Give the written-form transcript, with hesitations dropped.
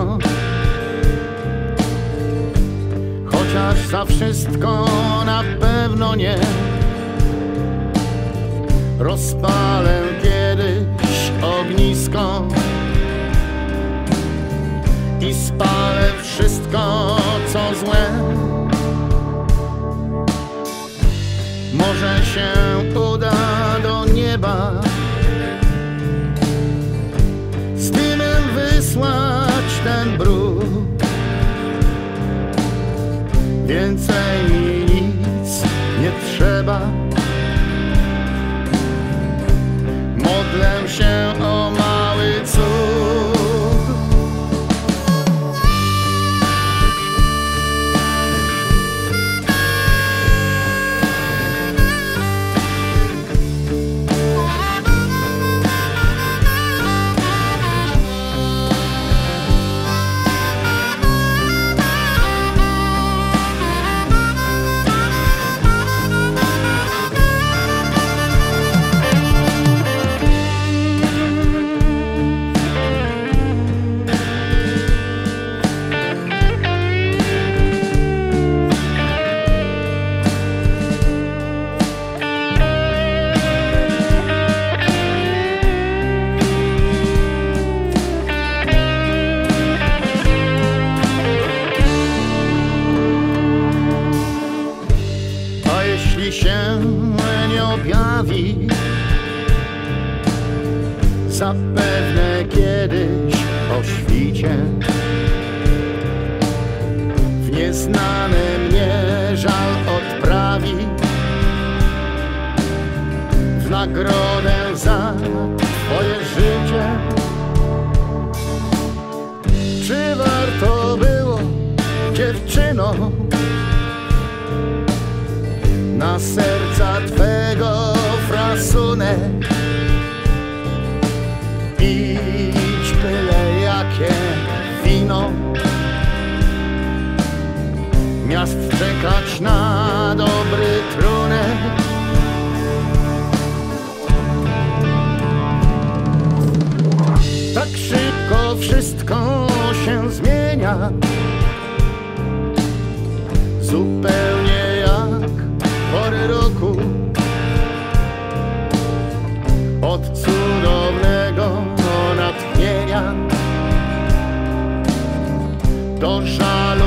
blisko, chociaż za wszystko na pewno nie. Rozpalę kiedyś ognisko i spalę wszystko, co złe. Może się uda do nieba z dymem wysłać ten brud. Więcej mi nic nie trzeba. Modlę się o mały cud. Jeśli się nie objawi, zapewne kiedyś o świcie w nieznane mnie żal odprawi w nagrodę za twoje życie. Czy warto było, dziewczyno, na serca twego frasunek pić byle jakie wino, miast czekać na dobry trunek? Tak szybko wszystko się zmienia, zupełnie pory roku. Od cudownego natchnienia do żalu